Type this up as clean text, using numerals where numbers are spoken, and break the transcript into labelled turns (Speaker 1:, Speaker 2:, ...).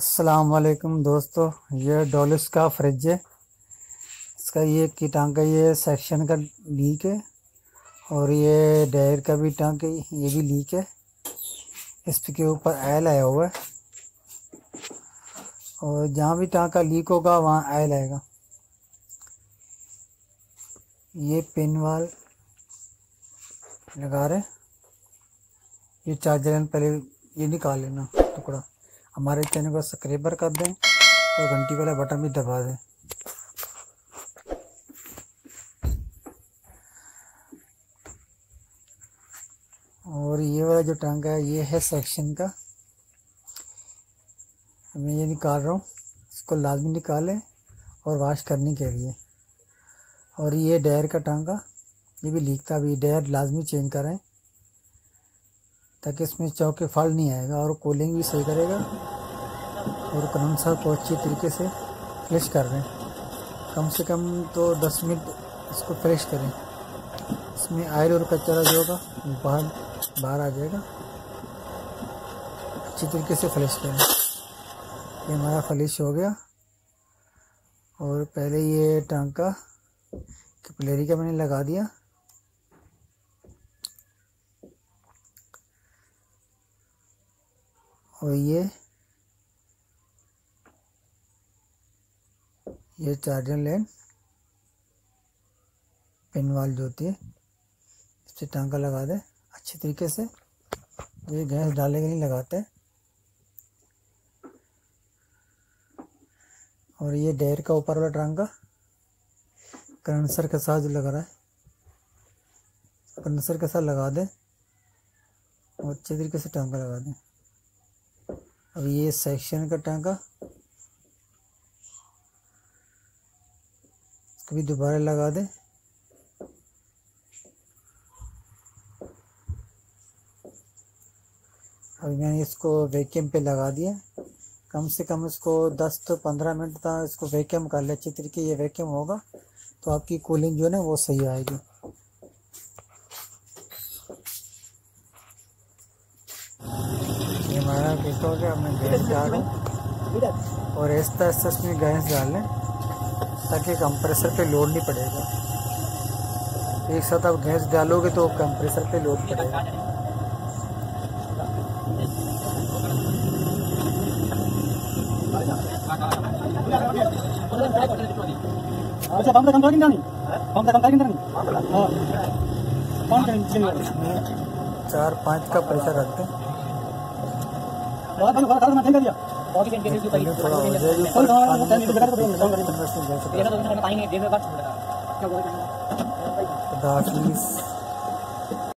Speaker 1: अस्सलाम वालेकुम दोस्तों, ये डोलिस का फ्रिज है। इसका ये की टांग का ये सेक्शन का लीक है और ये डायर का भी टांग का ये भी लीक है। इसके ऊपर आयल आया हुआ है और जहाँ भी टांग का लीक होगा वहाँ आयल आएगा। ये पिन वाल लगा रहे, ये चार्जर पहले ये निकाल लेना टुकड़ा। हमारे चैनल को सब्सक्राइब कर दें और घंटी वाला बटन भी दबा दें। और ये वाला जो टांगा है ये है सेक्शन का, मैं ये निकाल रहा हूँ, इसको लाजमी निकालें और वॉश करने के लिए। और ये डायर का टांगा ये भी लीक था, अभी डायर लाजमी चेंज करें ताकि इसमें चौके फल नहीं आएगा और कूलिंग भी सही करेगा। और कंडेंसर को अच्छी तरीके से फ्रेश कर दें, कम से कम तो 10 मिनट इसको फ्रेश करें। इसमें आयल और कचरा जो होगा बाहर आ जाएगा। अच्छी तरीके से फ्रेश करें। ये हमारा फ्रेश हो गया। और पहले ये टांका कैपिलरी का मैंने लगा दिया। और ये चार्जर लाइन पिन वाल जो होती है इससे टांका लगा दे अच्छी तरीके से। ये गैस डालने के लिए लगाते हैं। और ये डायर का ऊपर वाला टांका कंडेंसर के साथ जो लगा रहा है, कंडेंसर के साथ लगा दें और अच्छे तरीके से टांका लगा दें। अब ये सेक्शन का टांका इसको भी दोबारा लगा दें। अभी मैंने इसको वैक्यूम पे लगा दिया। कम से कम इसको 10 से 15 मिनट तक इसको वैक्यूम कर ले अच्छी तरीके। ये वैक्यूम होगा तो आपकी कूलिंग जो है ना वो सही आएगी। ये हमारा देखा हो गया, मैं गैस डाल रहा हूँ और ऐसा इसमें गैस डाल लें ताकि कंप्रेसर पे लोड नहीं पड़ेगा। एक साथ आप गैस डालोगे तो कंप्रेसर पे लोड पड़ेगा।
Speaker 2: अच्छा, पंप कम करेंगे नहीं, पंप कम करेंगे नहीं। हां, पंप करेंगे
Speaker 1: 4-5 का प्रेशर रखते हैं।
Speaker 2: बहुत मैं कर दिया बहुत ही इनके
Speaker 1: थोड़ा हो जाएगी
Speaker 2: कौन हमारा वो टाइम बेकार को
Speaker 1: ये
Speaker 2: ये तो पाएंगे देर में बात
Speaker 1: खुदा हाफिज़।